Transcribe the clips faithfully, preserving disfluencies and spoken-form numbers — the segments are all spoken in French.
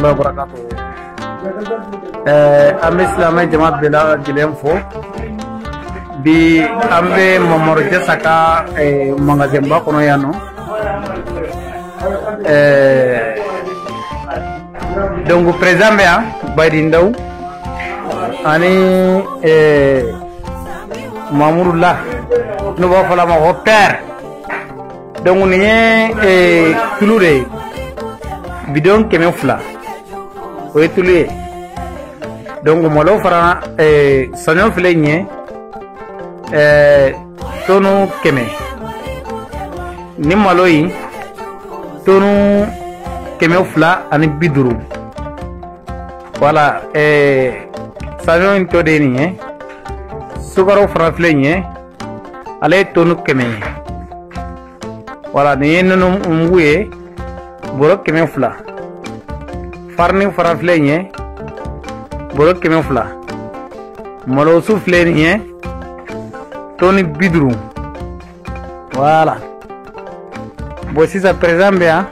warahmatullahi wabarakatuh. Eh, ame Islamai jamaat bela gilem fo. Bi ambe momorje saka eh, mangazemba kono yano. Eh, donc présent be baydi ndaw ani eh, Mamoudullah no ba fala ma ho père donc ni eh, tulure bidon keme fula o tulure donc molo fara eh, sanyo fle nye eh, tonu keme ni maloyi tonu keme fula ani biduru voilà eh, sanyo into de ni eh, sukaro fara fle nye ale tonu keme voilà ni nonu mbuye boro keme fula farni fara fle nye boro keme fula malo su fle nye toni bidru voilà bo si sa présent bien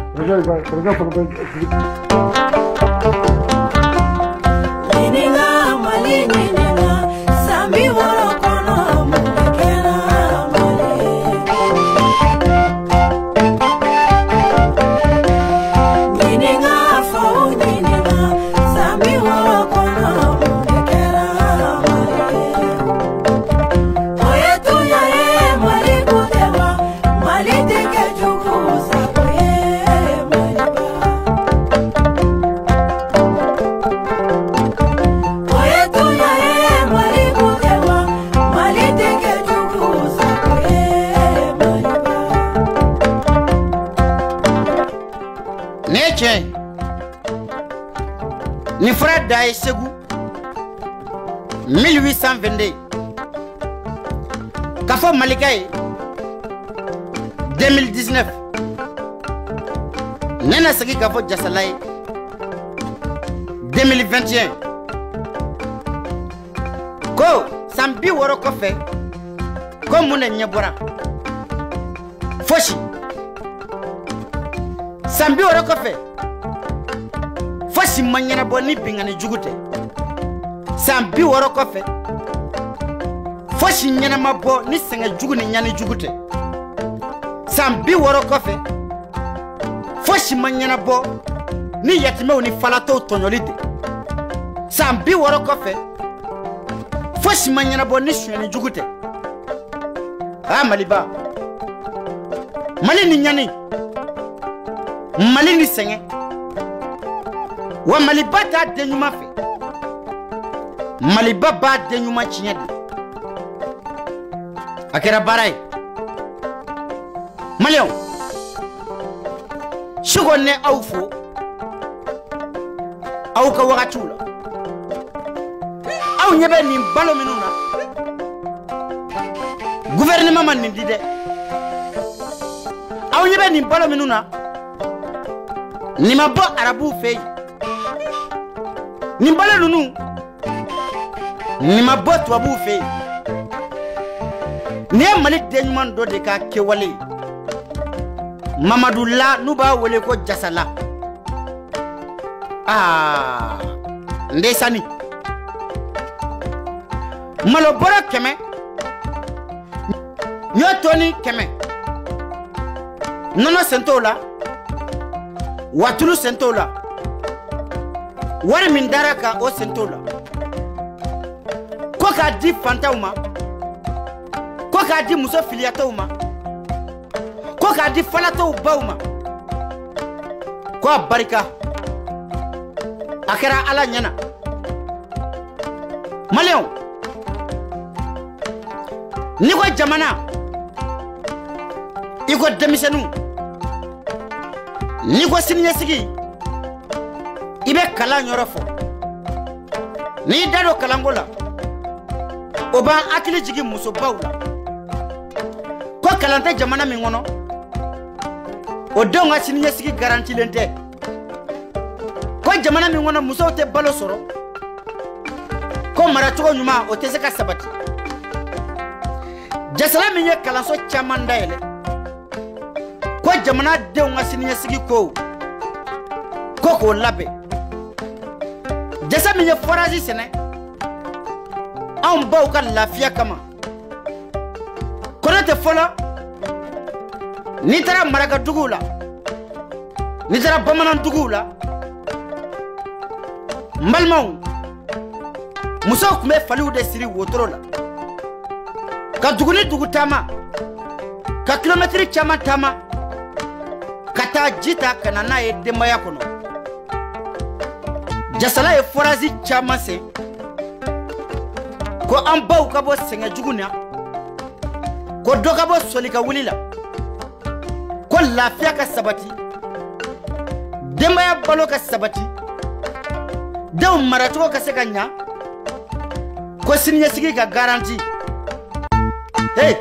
ni frère Daï Segou mille huit cent vingt-deux Kafo Malikaï deux mille dix-neuf Nena Segi Kafo Jassalay deux mille vingt et un Ko Sambi Woro Kofe Ko Mune Nyabora Foshi Sambi Woro Kofe Foshi manyana boni bingani jugute Sambi woro kofe Foshi nyana mabo ni senga jugu ni nyani jugute Sambi woro kofe Foshi manyana bo ni yatime uni falato tonyolite Sambi woro kofe Foshi manyana bo ni shweni jugute Ah maliba Mali ni nyani Mali ni senge wa maliba ta denyuma fe maliba ba denyuma chinyadi akera barai malion shugo ne awfo awka wakatula aw nyebe ni balo minuna gouvernement man ni dide aw nyebe ni balo minuna ni mabo arabu fe Nimbale nunu Nima bot wabu fe Ni malik denyman do de ka kewale Mamadou la nuba wole ko jasala Ah Ndesani Malo bora keme Nyotoni keme Nono sentola Watulu sentola Wari min daraka o sentola Ko ka di fantauma Ko ka di muso filiatauma Ko ka di falatou bauma Ko barika Akera ala nyana Maleon Niko jamana Iko demisenu Niko sinyesigi Ibe kala nyorofo Ni dado kalangola Oba akili jigi muso baula Ko kalante jamana mingono Odonga sini yesigi garanti lente Ko jamana mingono muso te balo soro Ko maratuko nyuma otezeka sabati Jasala minye kalanso chamanda ele Ko jamana de unga sini yesigi ko Koko labe jasa min ye forage sɛnɛ anw baw ka lafiya kama Konate fɔlɔ n'i taara marakaduguw la n'i taara bamananduguw la n balimaw musow tun bɛ faliw de siri wotoro la ka dugu ni dugu taama ka kilomɛtiri caman taama ka taa ji ta ka na n'a ye denbaya kɔnɔ jasala ye forage caman sen ko an baw ka bɔ sɛgɛn jugu na ko dɔ ka bɔ soli ka wuli la ko lafiya ka sabati denbaya balo ka sabati denw maracogo ka se ka ɲa ko siniɲɛsigi ka garanti hey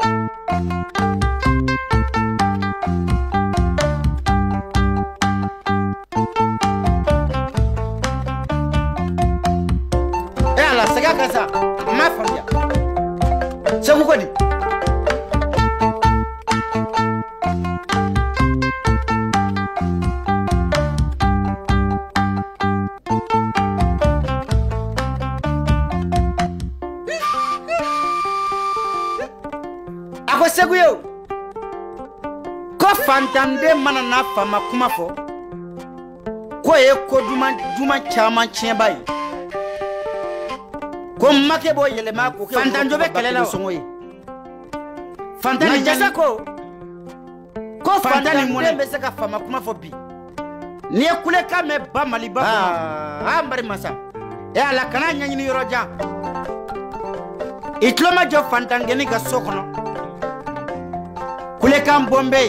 eh ala sɛgɛ ka sa ma faamuya segu ko di ako segu yo ko fantande mana na fama kuma fɔ ko ye ko duman duman caman tiɲɛba ye ko make bo yɛlɛma ko fantanjo bɛ kɛlɛ la sɔngɔ ye fantani jasa ko ko fantani mun bɛ se ka fama kuma fɔ bi ni ye kule ka mɛ ba maliba ah mbari masa e ala kana ɲɛɲini yɔrɔ jan i tulo ma jɔ fantangeni ka so kɔnɔ kule kan bombe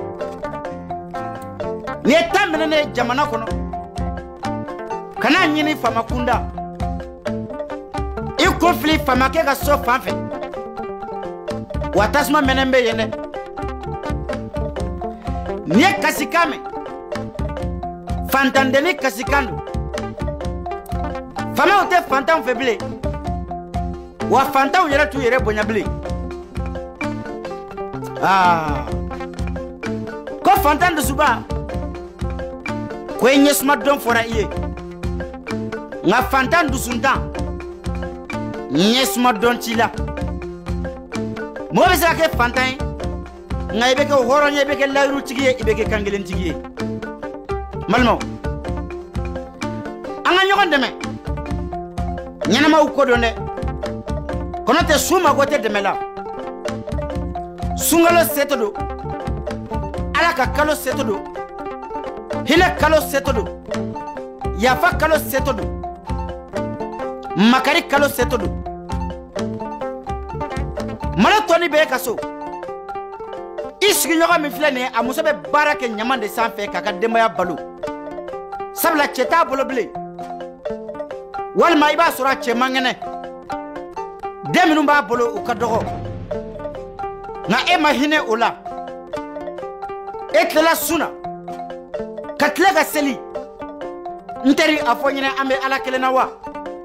ni ye ta minɛ ne jamana kɔnɔ kana ɲini fama kunda i kun fili famakɛ ka so fan fɛ wa tasuma mɛnɛ bɛ yen dɛ ni ye kasikan mɛn fantandeni kasikan don famaw tɛ fantanw fɛ bilen wa fantanw yɛrɛ t'u yɛrɛ bonya bilen ah ko fantan dusuba ko i ɲɛsuma dɔn fɔra i ye nka fantan dusuntan ɲɛsuma dɔn t'i la mɔgɔ bɛ se ka kɛ fantan ye nka i bɛ kɛ hɔrɔn ye i bɛ kɛ layirutigi ye i bɛ kɛ kankelentigi ye balimaw an ka ɲɔgɔn dɛmɛ ɲɛnamaw ko dɔn dɛ Konate su mago tɛ dɛmɛ la sunkalo seto do ala ka kalo seto do hinɛ kalo seto do yafa kalo seto do makari kalo seto do mana tɔni bɛ ka so i sigiɲɔgɔn min filɛ nin ye a muso bɛ baara kɛ ɲaman de sanfɛ k'a ka denbaya balo sabula cɛ t'a bolo bilen walima i b'a sɔrɔ a cɛ man kɛnɛ den minnu b'a bolo u ka dɔgɔ nka e ma hinɛ o la e tilela sun na ka tila ka seli n teri a fɔ ɲinɛ an bɛ ala kelen na wa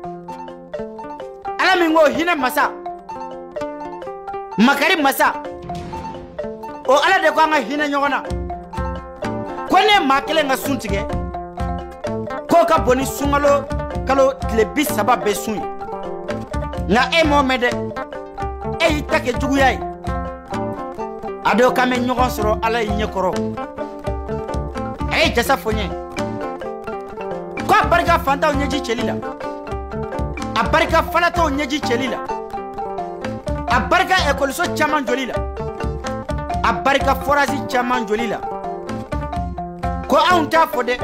ala min ko hinɛ masa makari masa o ala de ko an ka hinɛ ɲɔgɔn na ko ne ye maa kelen ka sun tigɛ k'o ka bon ni sunkalo kalo tile bi saba bɛɛ sun ye nka e m'o mɛn dɛ e y'i ta kɛ juguya ye a dɔw kan bɛ ɲɔgɔn sɔrɔ ala y'i ɲɛkɔrɔ a ye jasa fɔ n ye ko a barika fantanw ɲɛji cɛli la a barika falatɔw ɲɛji cɛli la a barika ekɔliso caman joli la a barika forage caman joli la ko anw t'a fɔ dɛ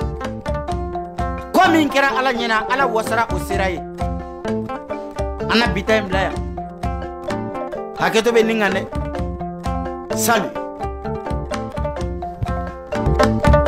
ko min kɛra ala ɲɛna ala wasara o sera ye an na bita in bila yan hakɛto bɛ nin kan dɛ salut.